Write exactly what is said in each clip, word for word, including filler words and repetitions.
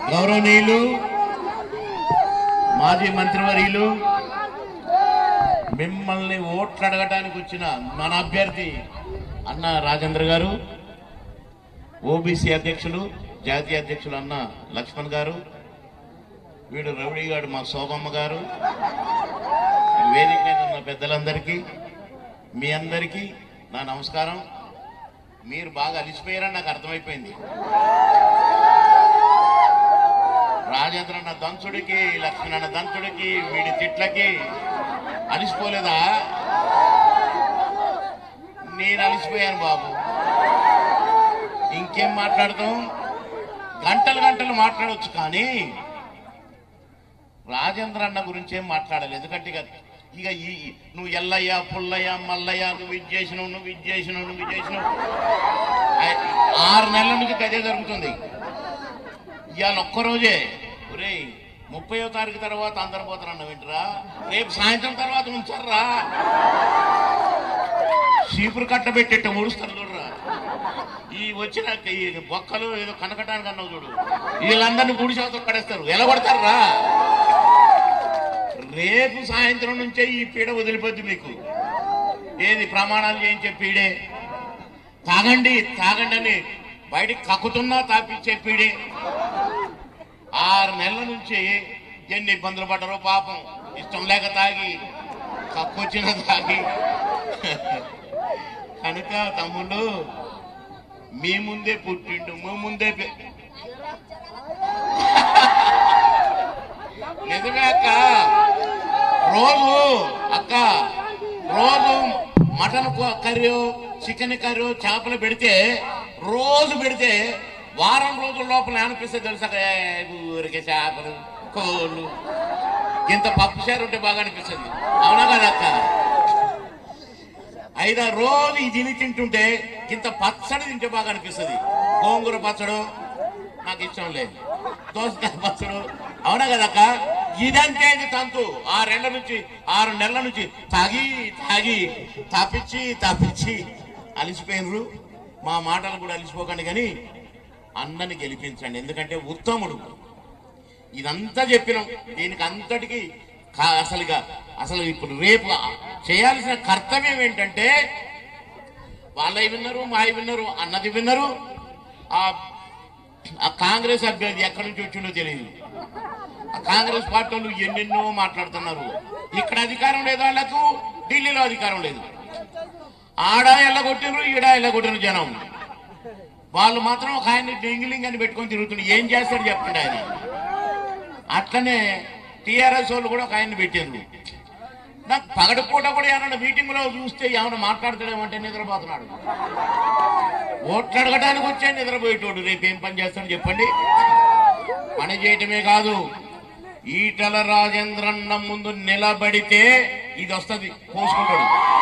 గౌరవనీయులు మాజీ మంత్రివర్యులు మిమ్మల్ని ఓట్లు అడగడానికి వచ్చిన మన అభ్యర్థి అన్న రాజేంద్ర గారు, ఓబీసీ అధ్యక్షులు జాతీయ అధ్యక్షులు అన్న లక్ష్మణ్ గారు, వీడు రౌడీ గారు మా శోభమ్మ గారు, వేదిక మీద ఉన్న పెద్దలందరికీ మీ అందరికీ నా నమస్కారం. మీరు బాగా అలిసిపోయారని నాకు అర్థమైపోయింది. రాజేంద్ర అన్న దంచుడికి, లక్ష్మణ్ అన్న దంచుడికి, వీడి తిట్లకి అలిసిపోలేదా? నేను అలిసిపోయాను బాబు. ఇంకేం మాట్లాడతాం? గంటలు గంటలు మాట్లాడవచ్చు, కానీ రాజేంద్ర అన్న గురించి ఏం మాట్లాడాలి. ఎందుకంటే ఇక ఇక ఈ నువ్వు ఎల్లయ్య పుల్లయ్య మల్లయ్య నువ్వు ఇది చేసినావు నువ్వు ఇది చేసినావు నువ్వు ఇది చేసినావు ఆరు నెలల నుంచి గదే జరుగుతుంది. ఇవాళ ఒక్కరోజే ఒరే ముప్పయో తారీఖు తర్వాత అందరు పోతారన్న వింటరా, రేపు సాయంత్రం తర్వాత ఉంచారా, చీపురు కట్ట పెట్టేట్టు ముడుస్తారు చూడరా. ఈ వచ్చిన ఈ బొక్కలు ఏదో కనకటానికి అన్నావు చూడు, వీళ్ళందరినీ గుడిసేవతో పడేస్తారు. ఎలా కొడతారా? రేపు సాయంత్రం నుంచే ఈ పీడ వదిలిపోద్ది మీకు. ఏది ప్రమాణాలు చేయించే పీడే, తాగండి తాగండి అని బయటికి కక్కుతున్నా తాపించే పీడే. ఆరు నెలల నుంచి ఎన్ని ఇబ్బందులు పడ్డారో పాపం, ఇష్టం లేక తాగి కక్కొచ్చిన తాగి. కనుక తమ్ముళ్ళు మీ ముందే పుట్టిండు, మీ ముందే నిజమే అక్క. రోజు అక్క రోజు మటన్ కర్రీ చికెన్ కర్రీ చేపలు పెడితే రోజు పెడితే వారం రోజుల లోపల అనిపిస్తే తెలుసా, ఊరికే చేపలు కోళ్ళు ఇంత పప్పు చారు ఉంటే బాగా అనిపిస్తుంది. అవునా కదా అక్క? ఐదారు రోజు ఈ తిని తింటుంటే ఇంత పచ్చడి తింటే బాగా అనిపిస్తుంది. గోంగూర పచ్చడు నాకు ఇష్టం లేదు, దోసకాయ పచ్చడు. అవునా కదక్క? ఇదంతే ఇది తంతు. ఆరేళ్ల నుంచి ఆరు నెలల నుంచి తాగి తాగి తప్పించి తప్పించి అలిసిపోయినరు. మా మాటలు కూడా అలిసిపోకండి, కానీ అన్నని గెలిపించండి. ఎందుకంటే ఉత్తముడు. ఇదంతా చెప్పినాం, దీనికి అంతటికి అసలుగా అసలు ఇప్పుడు రేపు చేయాల్సిన కర్తవ్యం ఏంటంటే, వాళ్ళవి విన్నారు మావి విన్నారు అన్నది విన్నారు. ఆ కాంగ్రెస్ అభ్యర్థి ఎక్కడి నుంచి వచ్చిండో తెలియదు. ఆ కాంగ్రెస్ పార్టీ వాళ్ళు ఎన్నెన్నో మాట్లాడుతున్నారు. ఇక్కడ అధికారం లేదు వాళ్ళకు, ఢిల్లీలో అధికారం లేదు. ఆడ ఎల్లగొట్టినరు, ఈడ ఎల్లగొట్టిన జనం. వాళ్ళు మాత్రం ఒక ఆయన డింగిలింగ్ అని పెట్టుకొని తిరుగుతున్నారు. ఏం చేస్తాడు చెప్పండి ఆయన. అట్లనే టీఆర్ఎస్ వాళ్ళు కూడా ఒక ఆయన్ని పెట్టారు. నాకు పగటిపూట కూడా ఏమన్నా మీటింగ్ లో చూస్తే ఏమన్నా మాట్లాడతాడేమంటే నిద్రపోతున్నాడు. ఓట్లు అడగడానికి వచ్చే నిద్రపోయేటోడు రేపు ఏం పని చేస్తాడు చెప్పండి? పని చేయటమే కాదు, ఈటల రాజేంద్రన్న ముందు నిలబడితే ఇది వస్తుంది, పోసుకుంటాడు.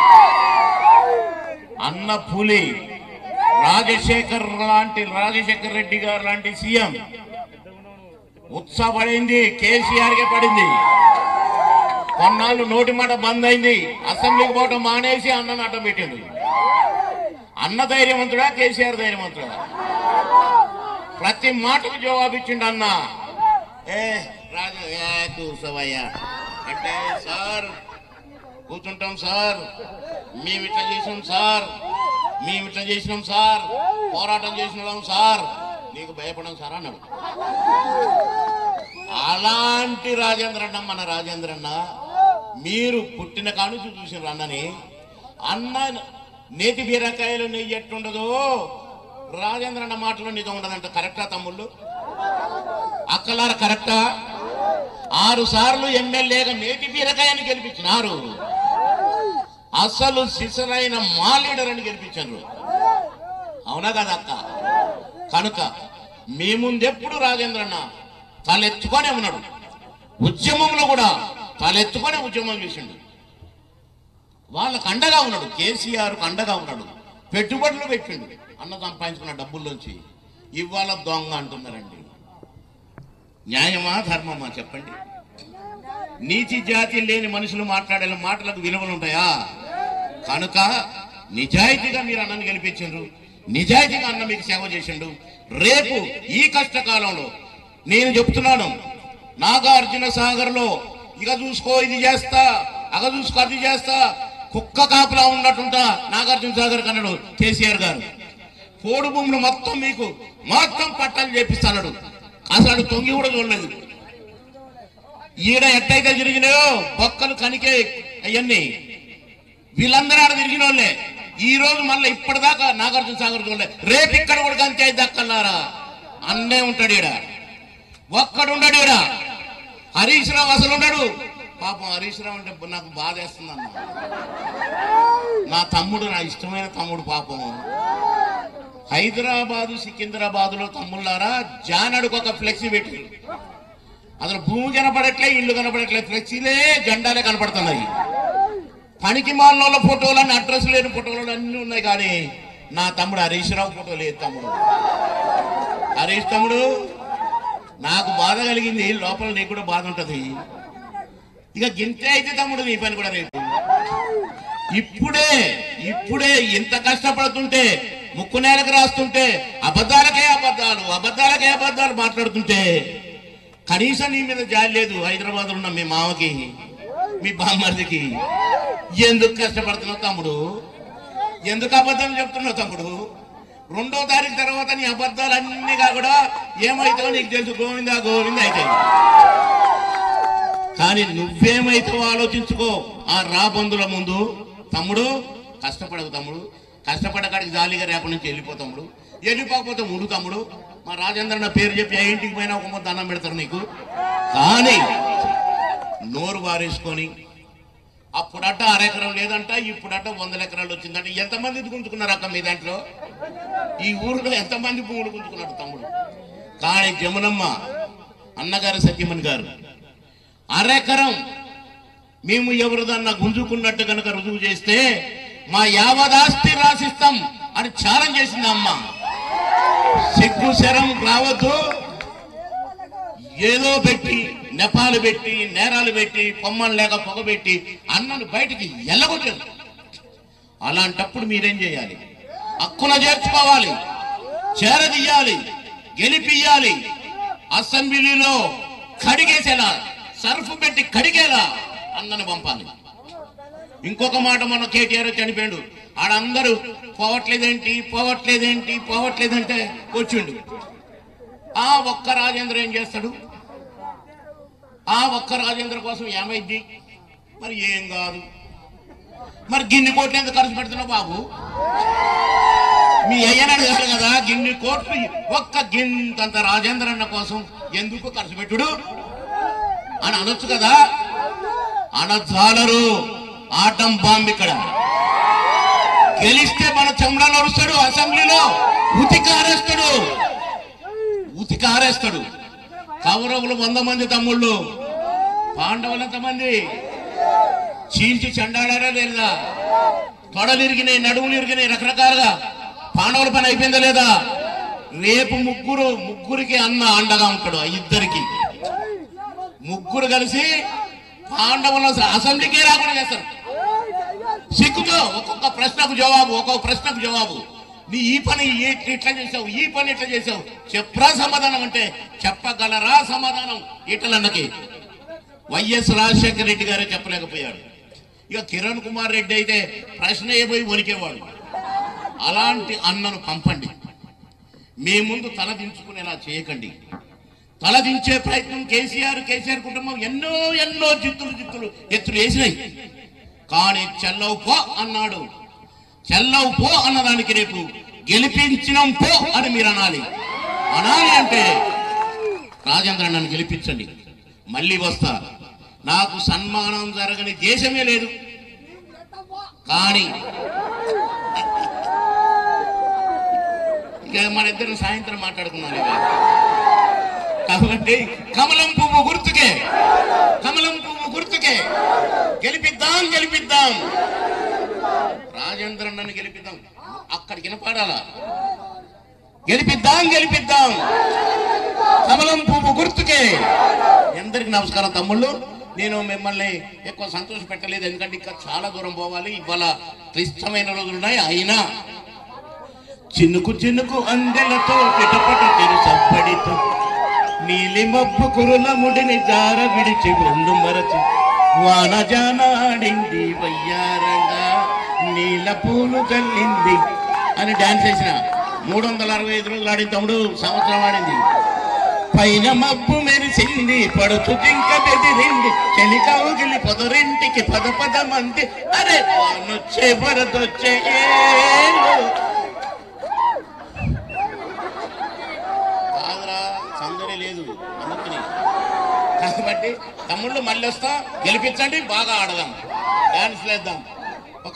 అన్న పులి రాజశేఖర్ లాంటి రాజశేఖర్ రెడ్డి గారు లాంటి సీఎం ఉత్సాహపడింది, కేసీఆర్ కే పడింది. కొన్నాళ్ళు నోటి మాట బంద్ అయింది, అసెంబ్లీకి పోవటం మానేసి అన్నను అడ్డం పెట్టింది. అన్న ధైర్యవంతుడా, కేసీఆర్ ధైర్యవంతుడా? ప్రతి మాటకు జవాబిచ్చిండు అన్న. ఏ రాజు కూర్చోవయ్యా అంటే, సార్ కూర్చుంటాం సార్, మేము ఇట్లా చేసినాం సార్, మేము ఇట్లా చేసినాం సార్, పోరాటం చేసినాం సార్, నీకు భయపడం సార్ అన్నాడు. అలాంటి రాజేంద్రన్న మన రాజేంద్రన్న. మీరు పుట్టిన కానుంచి చూసిన అన్నని. అన్న నేతి బీరకాయలు నెయ్యి ఎట్టుండదో రాజేంద్రన్న మాటలో నిజం ఉండదంట. కరెక్టా తమ్ముళ్ళు అక్కలార? కరెక్టా? ఆరు సార్లు ఎమ్మెల్యేగా నేతి బీరకాయని గెలిపించినారు. అసలు సిసరైన మా లీడర్ అని గెలిపించారు. అవునా కదా అక్క? కనుక మీ ముందెప్పుడు రాజేంద్రన్న తలెత్తుకొనే ఉన్నాడు. ఉద్యమంలో కూడా తలెత్తుకొనే ఉద్యమం చేసిండు. వాళ్ళకు అండగా ఉన్నాడు, కేసీఆర్ అండగా ఉన్నాడు. పెట్టుబడులు పెట్టిండు అన్న సంపాదించుకున్న డబ్బుల్లోంచి. ఇవాళ దొంగ అంటున్నారండి. న్యాయమా ధర్మమా చెప్పండి? నీతి జాతి లేని మనుషులు మాట్లాడే మాటలకు విలువలు ఉంటాయా? కనుక నిజాయితీగా మీరు అన్నని గెలిపించారు, నిజాయితీగా అన్న మీకు సేవ చేసిండు. రేపు ఈ కష్టకాలంలో నేను చెప్తున్నాను, నాగార్జున సాగర్ లో ఇక చూసుకో ఇది చేస్తా, అగ చూసుకో అది చేస్తా, కుక్క కాపులా ఉన్నట్టుంటా నాగార్జున సాగర్ కన్నాడు కేసీఆర్ గారు. కోడి భూములు మొత్తం మీకు మొత్తం పట్టాలు చేపిస్తాడు. అసలు తొంగి కూడా చూడలేదు. ఈడ ఎట్టయితే తిరిగినాయో బొక్కలు కనికే అవన్నీ వీళ్ళందరూ ఆడ తిరిగిన వాళ్ళే. ఈ రోజు మళ్ళీ ఇప్పటిదాకా నాగార్జున సాగర్ చూడలే. రేపు ఇక్కడ కూడా కంచి అయితే దక్కలారా అన్నే ఉంటాడు. ఈడ ఒక్కడుండడు. ఈడ హరీష్ రావు అసలు ఉన్నాడు. పాపం హరీష్ రావు అంటే నాకు బాధ వేస్తుంది అన్న. నా తమ్ముడు, నా ఇష్టమైన తమ్ముడు. పాపం హైదరాబాదు సికింద్రాబాద్ లో తమ్ముళ్ళారా జానడుకు ఒక ఫ్లెక్సీ పెట్టి అసలు భూమి కనపడట్లే, ఇల్లు కనపడట్లే, ఫ్లెక్సీలే జెండాలే కనపడుతున్నాయి. పనికి మాలిన ఫోటోలు, అడ్రస్ లేని ఫోటోలు అన్ని ఉన్నాయి. కానీ నా తమ్ముడు హరీష్ రావు ఫోటో లేదు. తమ్ముడు హరీష్ తమ్ముడు నాకు బాధ కలిగింది. లోపల నీకు కూడా బాధ ఉంటది. ఇక గింతే అయితే తమ్ముడు నీ పని కూడా రేపు. ఇప్పుడే ఇప్పుడే ఇంత కష్టపడుతుంటే, ముక్కు నేలకు రాస్తుంటే, అబద్ధాలకే అబద్ధాలు అబద్ధాలకే అబద్ధాలు మాట్లాడుతుంటే కనీసం నీ మీద జాలి లేదు. హైదరాబాద్ లో ఉన్న మీ మామకి, మీ బామ్మర్దికి ఎందుకు కష్టపడుతున్నావు తమ్ముడు? ఎందుకు అబద్ధాలు చెప్తున్నావు తమ్ముడు? రెండో తారీఖు తర్వాత నీ అబద్ధాలు అన్ని కూడా ఏమైతావో నీకు తెలుసు. గోవిందా గోవిందా అయితే. కానీ నువ్వేమైతావో ఆలోచించుకో. ఆ రాబందుల ముందు తమ్ముడు కష్టపడవు. తమ్ముడు కష్టపడ్డకాడికి జాలీగా రేపటి నుంచి వెళ్ళిపో తమ్ముడు. వెళ్ళిపోకపోతే ముడు తమ్ముడు. మా రాజేంద్ర నా పేరు చెప్పి ఏ ఇంటికి పోయినా ఒక మొత్తం దండం పెడతారు నీకు. కానీ నోరు వారేసుకొని అప్పుడట అరెకరం లేదంట, ఇప్పుడట వందల ఎకరాలు వచ్చిందంట. ఎంతమంది గుంజుకున్నారు అక్క మీ దాంట్లో? ఈ ఊరిలో ఎంతమంది భూములు గుంజుకున్నారు తమ్ముడు? కానీ జమునమ్మ అన్నగారు, సత్యమణి గారు అరెకరం మేము ఎవరిదన్నా గుంజుకున్నట్టు కనుక రుజువు చేస్తే మా యావదాస్తి రాసిస్తాం అని ఛాలెంజ్ చేసింది అమ్మ. సిగ్గు శరం రావద్దు. ఏదో పెట్టి నెపాలు పెట్టి నేరాలు పెట్టి పొమ్మలు లేక పొగబెట్టి అన్నను బయటికి ఎల్లగొట్టారు. అలాంటప్పుడు మీరేం చేయాలి? హక్కున చేర్చుకోవాలి, చేరదీయాలి, గెలిపియాలి. అసెంబ్లీలో కడిగేసేలా, సర్ఫ్ పెట్టి కడిగేలా అన్నను పంపాలి. ఇంకొక మాట, మొన్న కేటీఆర్ చనిపోయాడు. ఆడందరూ పోవట్లేదేంటి పోవట్లేదేంటి పోవట్లేదంటే వచ్చిండు. ఆ ఒక్క రాజేంద్ర ఏం చేస్తాడు? ఆ ఒక్క రాజేంద్ర కోసం ఏమైంది? మరి ఏం కాదు. మరి గిన్ని కోట్లు ఎందుకు ఖర్చు పెడుతున్నావు బాబు? మీ అయ్యనాడు కాదు కదా గిన్ని కోట్లు ఒక్క గింతంత రాజేంద్ర అన్న కోసం ఎందుకు ఖర్చు పెట్టుడు అని అనొచ్చు కదా. అనజాలరు. ఆటం బాంబు ఇక్కడ. గెలిస్తే మన చెమడాలు అరుస్తాడు. అసెంబ్లీలో ఉతికారేస్తాడు ఉతికారేస్తాడు. కౌరవులు వంద మంది తమ్ముళ్ళు, పాండవులు ఎంతమంది? చీల్చి చెండాడారా లేదా? తొడలు ఇరిగినాయి, నడుములు ఇరిగినాయి, రకరకాలుగా. పాండవుల పని అయిపోయిందా లేదా? రేపు ముగ్గురు ముగ్గురికి అన్న అండగా ఉంటాడు. ఇద్దరికి ముగ్గురు కలిసి పాండవుల అసెంబ్లీకే రాకుండా చేస్తారు. సిగ్గుతో ఒక్కొక్క ప్రశ్నకు జవాబు, ఒక్కొక్క ప్రశ్నకు జవాబు. నీ ఈ పని ఇట్లా చేసావు, ఈ పని ఇట్లా చేసావు, చెప్పరా సమాధానం అంటే చెప్పగలరా సమాధానం? ఈటలన్నకి వైఎస్ రాజశేఖర రెడ్డి గారే చెప్పలేకపోయాడు. ఇక కిరణ్ కుమార్ రెడ్డి అయితే ప్రశ్న అయిపోయి వణికేవాడు. అలాంటి అన్నను పంపండి. మీ ముందు తలదించుకునేలా చేయకండి. తలదించే ప్రయత్నం కేసీఆర్ కేసీఆర్ కుటుంబం ఎన్నో ఎన్నో జిత్తులు జిత్తులు ఎత్తులు వేసినాయి. కానీ చెల్లవు పో అన్నాడు. చెల్లవు పో అన్నదానికి రేపు గెలిపించినాం పో అని మీరు అనాలి. అనాలి అంటే రాజేంద్ర నన్ను గెలిపించండి, మళ్ళీ వస్తా. నాకు సన్మానం జరగని దేశమే లేదు. కానీ ఇక మన ఇద్దరు సాయంత్రం మాట్లాడుకున్నాను. కాబట్టి కమలం పువ్వు గుర్తుకే, కమలం పువ్వు గుర్తుకే గెలిపిద్దాం గెలిపిద్దాం రాజేంద్ర నన్ను గెలిపిద్దాం. అక్కడికి వినపాడాలా? గెలిపిద్దాం గెలిపిద్దాం కమలం పువ్వు గుర్తుకే. అందరికి నమస్కారం తమ్ముళ్ళు. నేను మిమ్మల్ని ఎక్కువ సంతోష పెట్టలేదు, ఎందుకంటే ఇంకా చాలా దూరం పోవాలి. ఇవాళ క్లిష్టమైన రోజులు ఉన్నాయి. అయినా చినుకు చినుకు అందెలతో పిటపట తెరు సప్పడితో నీలి మబ్బు కురుల ముడిని జార విడిచి ఒళ్ళు మరచి వాన జానాడింది వయ్యారంగా నీల పూలు చల్లింది అని డాన్స్ చేసిన మూడు వందల అరవై ఐదు రోజులు ఆడిన తమ్ముడు సంవత్సరం ఆడింది. పైన మబ్బు మెరిసింది పడుచు జింక బెదిరింది చలి కౌగిలి పొదరింటికి పద పద మంది అరే వానొచ్చే వరదొచ్చే కాదురా సందడి లేదు అందుకని. కాబట్టి తమ్ముళ్ళు మళ్ళీ వస్తాం, గెలిపించండి, బాగా ఆడదాం, డాన్స్ వేద్దాం. ఒక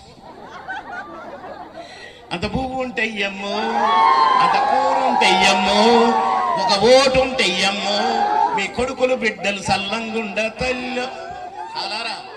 అంత పువ్వు ఉంటెయ్యమ్మో, అంత కూర ఉంటెయ్యమ్మో, ఒక ఓటు ఉంటెయ్యమ్మో, మీ కొడుకులు బిడ్డలు సల్లంగుండ తల్లి అలారా.